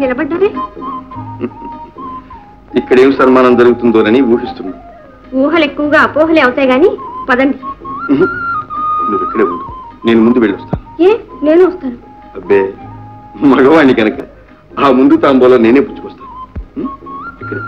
నిలబడ్డారే? ఇక్కడేం సన్మానం జరుగుతుందోనని ఊహిస్తున్నా. ఊహలు ఎక్కువగా అపోహలే అవుతాయి గాని పదండి. నువ్వు ఇక్కడే ఉండు, నేను ముందు వెళ్ళొస్తాను. ఏ నేను వస్తాను. అబ్బే మగవాణ్ణి కనుక ఆ ముందు తాంబూలో నేనే పుచ్చుకొస్తాను. ఇక్కడ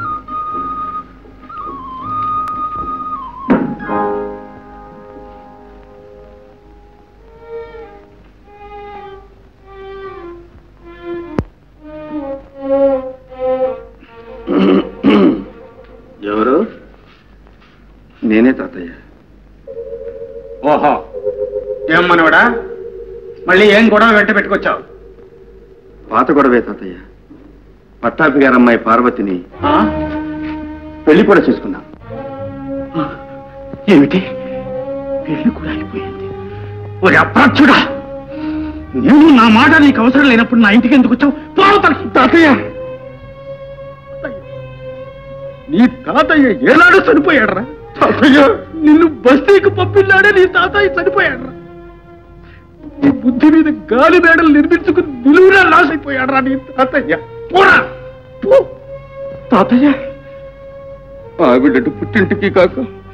ఎవరు? నేనే తాతయ్య. ఓహో, ఏం మనవడా, మళ్ళీ ఏం గొడవ వెంట పెట్టుకొచ్చావు? పాత గొడవే తాతయ్య. పట్టాపి గారు అమ్మాయి పార్వతిని పెళ్లి కూడా చేసుకున్నాం. ఏమిటి, పెళ్లి కూడా అయిపోయింది? ఓ అప్రాచ్యుడా, నేను నా మాట నీకు అవసరం లేనప్పుడు నా ఇంటికి ఎందుకు వచ్చావు? తాతయ్య, నీ తాతయ్య ఏనాడు చనిపోయాడరా? తాతయ్య, నిన్ను బస్తీకి పంపిల్లాడే నీ తాతయ్య చనిపోయాడరా? నీ బుద్ధి మీద గాలి మేడలు నిర్మించుకుని నిలువురా లాసైపోయాడరా నీ తాతయ్య. పోరా పో. తాతయ్య, ఆవిడటు పుట్టింటికి కాక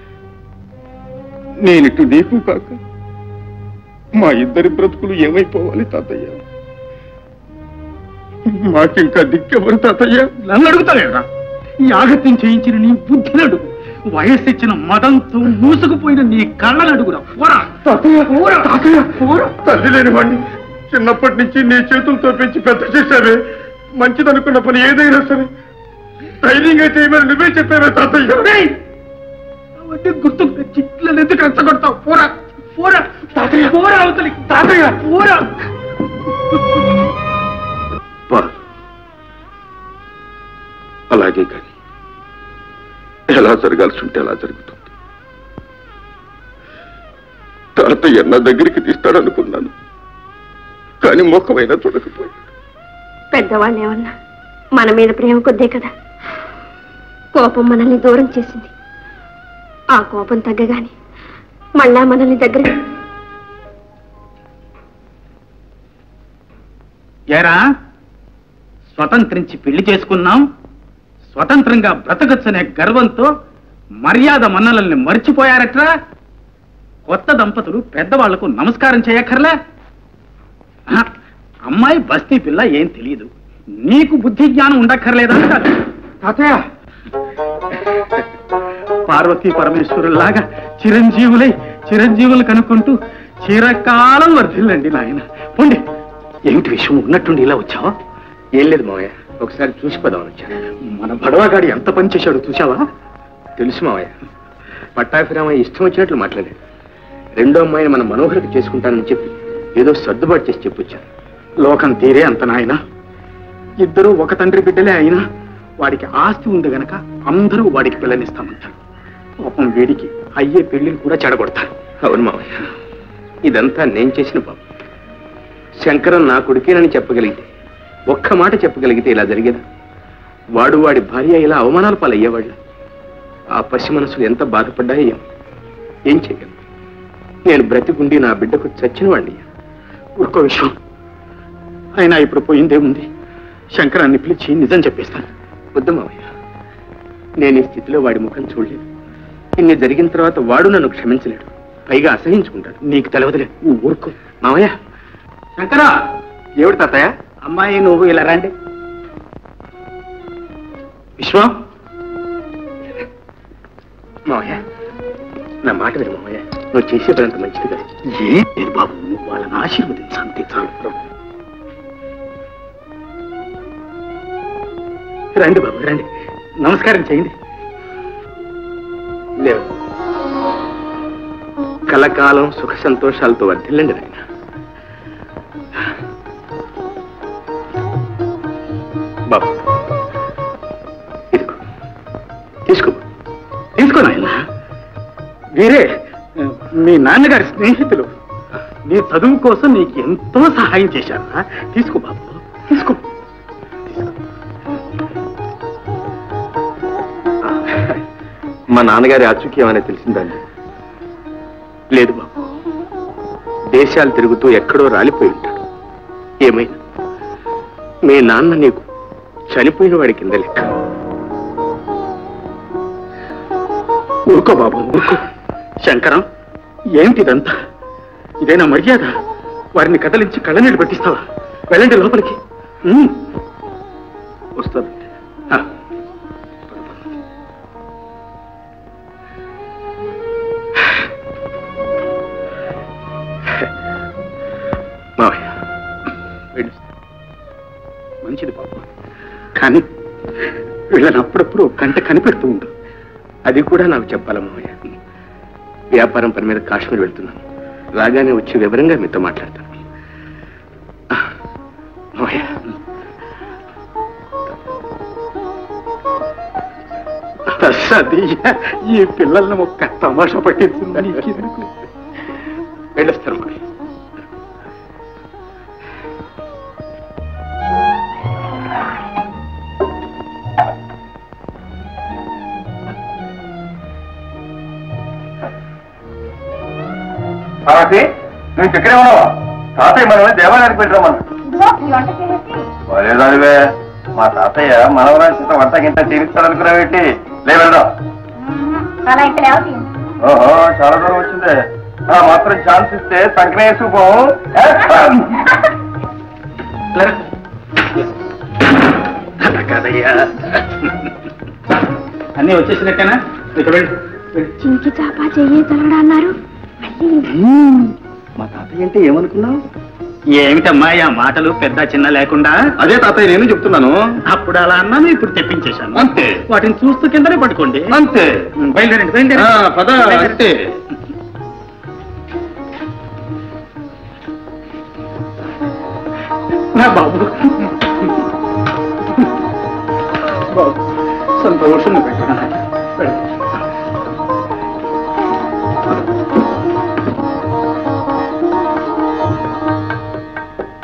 నేనిటు నీకు కాక మా ఇద్దరి బ్రతుకులు ఏమైపోవాలి తాతయ్య? మాకింకా దిక్కెవరు తాతయ్య? నన్ను అడుగుతావేరా? ఈ ఆగత్యం చేయించిన నీ బుద్ధిని అడుగు, వయస్సు ఇచ్చిన మదంతో మూసుకుపోయిన నీ కళ్ళను అడుగురా. పోరా తాతయ్య, పోరా తాతయ్య, పోరా. తల్లి లేని వాడిని చిన్నప్పటి నుంచి నీ చేతులతో పెంచి పెద్ద చేశావే. మంచిదనుకున్న పని ఏదైనా సరే ధైర్యంగా చేయమని నువ్వే చెప్పావే తాతయ్య. అవన్నీ గుర్తుకు తెచ్చి ఇట్లా ఎందుకు రెచ్చగొడతావు? పోరా పోరా తాతయ్య, పోరా అవతలి. తాతయ్య, పోరా. అలాగే కానీ ఎలా జరగాల్సి ఉంటే అలా జరుగుతుంది. తాతయ్య నా దగ్గరికి తీస్తాడనుకున్నాను, కానీ ముఖమైనా చూడకపోయాడు. పెద్దవాళ్ళు ఏమన్నా మన మీద ప్రేమ కొద్దే కదా. కోపం మనల్ని దూరం చేసింది. ఆ కోపం తగ్గగానే మళ్ళా మనల్ని దగ్గర. ఏరా, స్వతంత్రించి పెళ్లి చేసుకున్నాం, స్వతంత్రంగా బ్రతకచ్చనే గర్వంతో మర్యాద మన్నలల్ని మర్చిపోయారట్రా? కొత్త దంపతులు పెద్దవాళ్లకు నమస్కారం చేయక్కర్లే? అమ్మాయి బస్తీ పిల్ల ఏం తెలియదు, నీకు బుద్ధి జ్ఞానం ఉండక్కర్లేదంటారు. తాతయ్య, పార్వతీ పరమేశ్వరులాగా చిరంజీవులు కనుక్కుంటూ చిరకాలం వర్ధిల్లండి నాయన. పోండి. ఏమిటి విషయం ఉన్నట్టుండి ఇలా వచ్చావా? ఏం లేదు మావయ్య, ఒకసారి చూసిపోదామని వచ్చాను. మన బడవాగాడి ఎంత పని చేశాడు చూసావా? తెలుసు మావయ్య, పట్టాభిరామయ్య ఇష్టం వచ్చినట్లు మాట్లాడాడు. రెండో అమ్మాయిని మన మనోహరికి చేసుకుంటానని చెప్పి ఏదో సర్దుబాటు చేసి చెప్పొచ్చాను. లోకం తీరే అంత నాయన. ఇద్దరూ ఒక తండ్రి బిడ్డలే అయినా వాడికి ఆస్తి ఉంది గనక అందరూ వాడికి పిల్లనిస్తామంటారు. పాపం వీడికి అయ్యే పెళ్లిని కూడా చెడగొడతారు. అవును మావయ్య, ఇదంతా నేను చేసిన పాపం. శంకరం నా కొడుకేనని చెప్పగలిగితే, ఒక్క మాట చెప్పగలిగితే ఇలా జరిగేదా? వాడు వాడి భార్య ఇలా అవమానాల పాలయ్యేవాళ్ళు. ఆ పసి మనసులు ఎంత బాధపడ్డాయో ఏం చేయగలను? నేను బ్రతికుండి నా బిడ్డకు చచ్చిన వాడిని. ఒక్క విషయం అయినా ఇప్పుడు పోయిందేముంది, శంకరాన్ని పిలిచి నిజం చెప్పేస్తాను. వద్దు మావయ్య, నేను ఈ స్థితిలో వాడి ముఖం చూడలేదు. ఇన్ని జరిగిన తర్వాత వాడు నన్ను క్షమించలేడు, పైగా అసహించుకుంటాడు. నీకు తెలవదులే, నువ్వు ఊరుకో. మావయ్య. శంకరా. ఏమిటి తాతయ్య? అమ్మాయి నువ్వు ఇలా రండి. విశ్వం. మావయ్య, నా మాట విను మావయ్య, నువ్వు చేసేదంత మంచిది కాదు. ఏం బాబు, వాళ్ళని ఆశీర్వదించు అంతే చాలు. రండి బాబు, రండి, నమస్కారం చేయండి. లేవు, కలకాలం సుఖ సంతోషాలతో వర్ధిల్లండి నాయన. బాబు, ఇదిగో తీసుకో నాయన. వీరే మీ నాన్నగారి స్నేహితులు, నీ చదువు కోసం నీకు ఎంతో సహాయం చేశారా? తీసుకో బాబు, తీసుకో. మా నాన్నగారి ఆచూకీ ఏమైనా తెలిసిందండి? లేదు బాబు, దేశాలు తిరుగుతూ ఎక్కడో రాలిపోయి ఉంటాడు. ఏమైనా మీ నాన్న నీకు చనిపోయిన వాడి కింద లెక్క. ఊరుకో బాబు, ఊరుకో. శంకరం, ఏమిటిదంతా? ఇదైనా మర్యాద? వారిని కదలించి కళ్ళనీళ్ళు పెట్టిస్తావా? వెళ్ళండి లోపలికి. వస్తుంది. మావయ్య, మంచిది బాబు, కానీ వీళ్ళని అప్పుడప్పుడు కంట కనిపెడుతూ ఉండు. అది కూడా నాకు చెప్పాలా మావయ్య? వ్యాపారం పని మీద కాశ్మీర్ వెళ్తున్నాను. రాగానే వచ్చి వివరంగా మీతో మాట్లాడతాను. మావయ్య, ఈ పిల్లల్ని ఒక్క తమాషా పట్టించిందని వెళ్ళొస్తారు మావయ్య. నువ్వు ఇక్కడే ఉన్నావా? తాతయ్య మనమే దేవాలయానికి పెట్టామన్నా. లేదానివే, మా తాతయ్య మనవరాజు వంట గింట తీరుస్తాడనుకున్నావేంటి? లే వెళ్దాం. ఓహో, చాలా దూరం వచ్చిందే. మాత్రం ఛాన్స్ ఇస్తే సంకనే వేసుకుపోవు. కాదయ్యా, అన్నీ వచ్చేసినట్టేనా? చింకి చాపా చెయ్యి తలడా అన్నారు. మా తాతయ్య అంటే ఏమనుకున్నావు? ఏమిటమ్మా ఆ మాటలు పెద్ద చిన్న లేకుండా? అదే తాతయ్య నేను చెప్తున్నాను. అప్పుడు అలా అన్నాను, ఇప్పుడు తెప్పించేశాను. అంతే. వాటిని చూస్తూ కిందనే పట్టుకోండి. అంతే. బయలుదేరండి, బయలుదేరండి. పద. అంతే. నా బాబు, బాబు సంతోషం పెట్టిన